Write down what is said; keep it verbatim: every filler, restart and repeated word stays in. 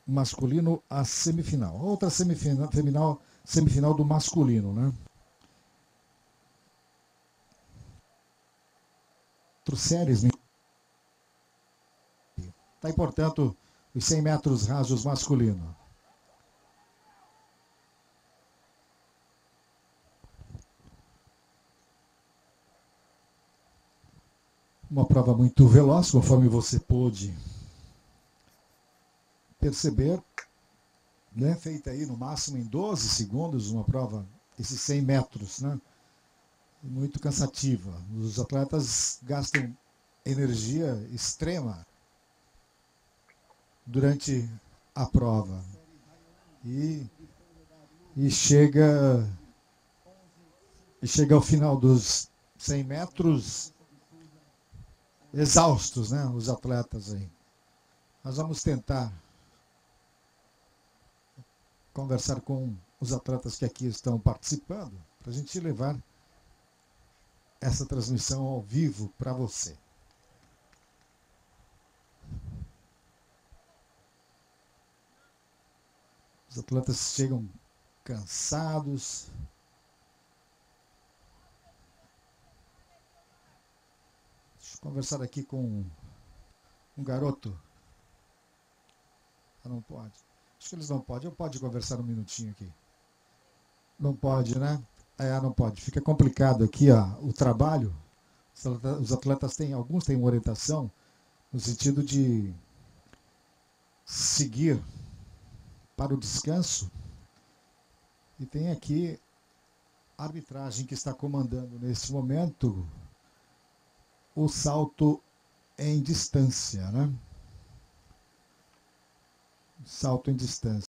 masculino, a semifinal. Outra semifinal, semifinal, semifinal do masculino, né? Quatro séries. Tá aí, portanto, os cem metros rasos masculino. Uma prova muito veloz, conforme você pôde perceber, né? Feita aí no máximo em doze segundos, uma prova, esses cem metros, né? Muito cansativa. Os atletas gastam energia extrema durante a prova. E, e chega e chega ao final dos cem metros exaustos, né? Os atletas aí. Nós vamos tentar conversar com os atletas que aqui estão participando, para a gente levar essa transmissão ao vivo para você. Os atletas chegam cansados. Deixa eu conversar aqui com um garoto. Ah, não pode. Acho que eles não podem. Eu pode conversar um minutinho aqui. Não pode, né? É, não pode. Fica complicado aqui, ó, o trabalho. Os atletas têm, alguns têm uma orientação no sentido de seguir para o descanso. E tem aqui a arbitragem que está comandando nesse momento o salto em distância, né? Salto em distância.